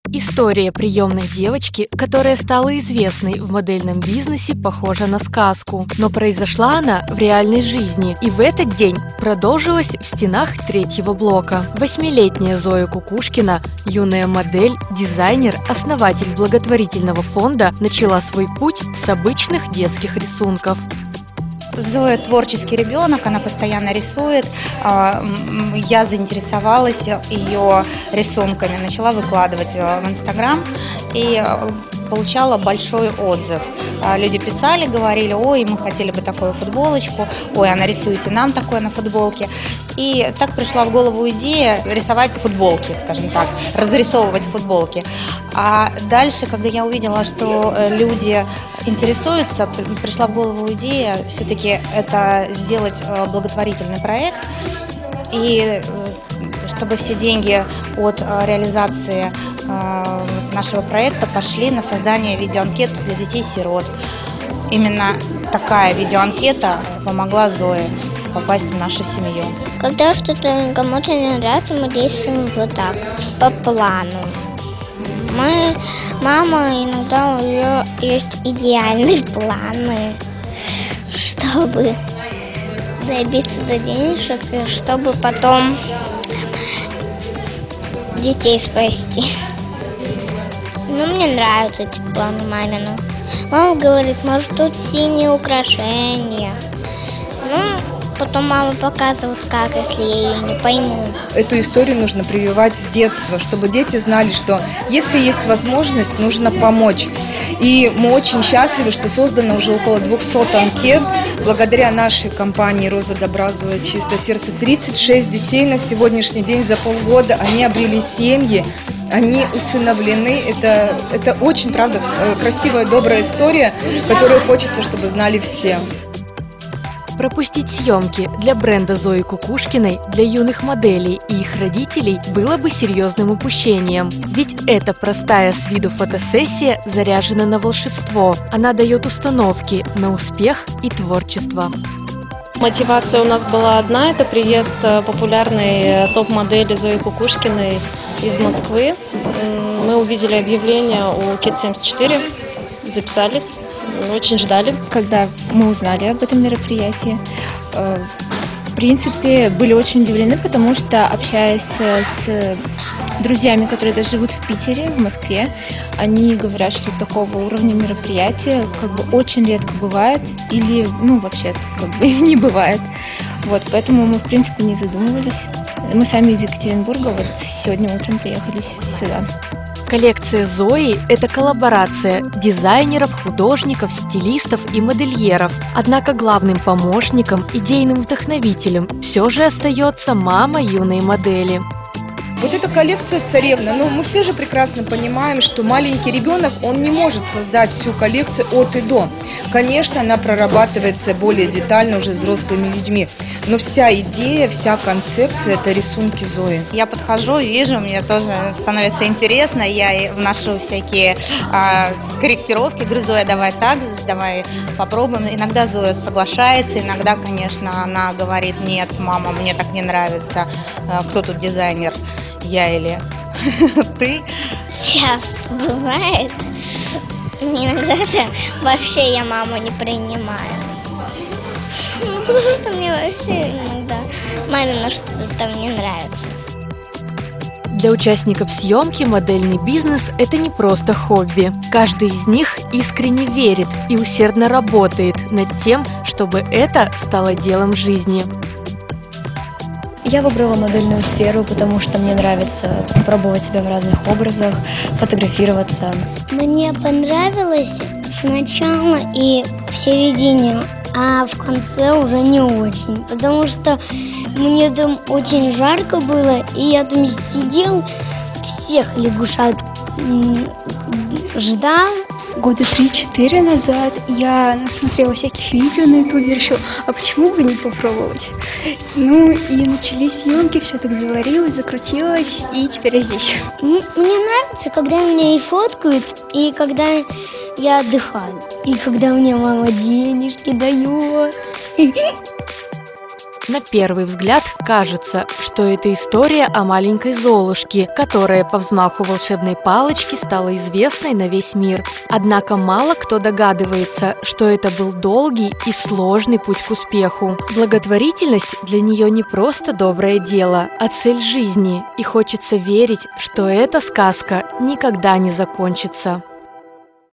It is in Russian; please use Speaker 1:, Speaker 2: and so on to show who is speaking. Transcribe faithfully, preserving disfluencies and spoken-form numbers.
Speaker 1: История приемной девочки, которая стала известной в модельном бизнесе, похожа на сказку. Но произошла она в реальной жизни, и в этот день продолжилась в стенах третьего блока. Восьмилетняя Зоя Кукушкина, юная модель, дизайнер, основатель благотворительного фонда, начала свой путь с обычных детских рисунков.
Speaker 2: Зоя творческий ребенок, она постоянно рисует. Я заинтересовалась ее рисунками, начала выкладывать в Инстаграм и получала большой отзыв. Люди писали, говорили: ой, мы хотели бы такую футболочку, ой, а нарисуйте нам такое на футболке. И так пришла в голову идея рисовать футболки, скажем так, разрисовывать футболки. А дальше, когда я увидела, что люди интересуются, пришла в голову идея все-таки это сделать благотворительный проект. И чтобы все деньги от реализации нашего проекта пошли на создание видеоанкет для детей-сирот. Именно такая видеоанкета помогла Зое попасть в нашу семью.
Speaker 3: Когда что-то кому-то не нравится, мы действуем вот так, по плану. Мы, мама, иногда у нее есть идеальные планы, чтобы добиться до денежек, и чтобы потом детей спасти. Ну, мне нравятся эти планы мамину. Мама говорит, может, тут синие украшения. Ну, потом мама показывает, как, если я ее не пойму.
Speaker 4: Эту историю нужно прививать с детства, чтобы дети знали, что если есть возможность, нужно помочь. И мы очень счастливы, что создано уже около двухсот анкет. Благодаря нашей компании «Роза добра, Зоя чистое сердце» тридцать шесть детей на сегодняшний день за полгода, они обрели семьи, они усыновлены. Это, это очень, правда, красивая, добрая история, которую хочется, чтобы знали все.
Speaker 1: Пропустить съемки для бренда Зои Кукушкиной для юных моделей и их родителей было бы серьезным упущением. Ведь эта простая с виду фотосессия заряжена на волшебство. Она дает установки на успех и творчество.
Speaker 5: Мотивация у нас была одна – это приезд популярной топ-модели Зои Кукушкиной из Москвы. Мы увидели объявление у Кит семьдесят четыре, записались. Очень ждали.
Speaker 6: Когда мы узнали об этом мероприятии, в принципе, были очень удивлены, потому что, общаясь с друзьями, которые даже живут в Питере, в Москве, они говорят, что такого уровня мероприятия как бы очень редко бывает или, ну, вообще как бы не бывает. Вот, поэтому мы, в принципе, не задумывались. Мы сами из Екатеринбурга, вот сегодня утром приехали сюда.
Speaker 1: Коллекция Зои – это коллаборация дизайнеров, художников, стилистов и модельеров. Однако главным помощником, идейным вдохновителем все же остается мама юной модели.
Speaker 4: Вот эта коллекция «Царевна», ну мы все же прекрасно понимаем, что маленький ребенок, он не может создать всю коллекцию от и до. Конечно, она прорабатывается более детально уже взрослыми людьми, но вся идея, вся концепция – это рисунки Зои.
Speaker 2: Я подхожу, вижу, мне тоже становится интересно, я вношу всякие а, корректировки, говорю: Зоя, давай так, давай попробуем. Иногда Зоя соглашается, иногда, конечно, она говорит: нет, мама, мне так не нравится, кто тут дизайнер? Я или ты?
Speaker 3: Часто бывает. Иногда вообще я маму не принимаю. Ну, потому что мне вообще иногда мамину что-то не нравится.
Speaker 1: Для участников съемки модельный бизнес – это не просто хобби. Каждый из них искренне верит и усердно работает над тем, чтобы это стало делом жизни.
Speaker 7: Я выбрала модельную сферу, потому что мне нравится пробовать себя в разных образах, фотографироваться.
Speaker 3: Мне понравилось сначала и в середине, а в конце уже не очень, потому что мне там очень жарко было, и я там сидел, всех лягушат ждал.
Speaker 8: Года три-четыре назад я насмотрела всяких видео на ютубе, решила, а почему бы не попробовать? Ну и начались съемки, все так заварилось, закрутилось, и теперь я здесь.
Speaker 3: Мне нравится, когда меня и фоткают, и когда я отдыхаю, и когда мне мама денежки дает.
Speaker 1: На первый взгляд кажется, что это история о маленькой Золушке, которая по взмаху волшебной палочки стала известной на весь мир. Однако мало кто догадывается, что это был долгий и сложный путь к успеху. Благотворительность для нее не просто доброе дело, а цель жизни, и хочется верить, что эта сказка никогда не закончится.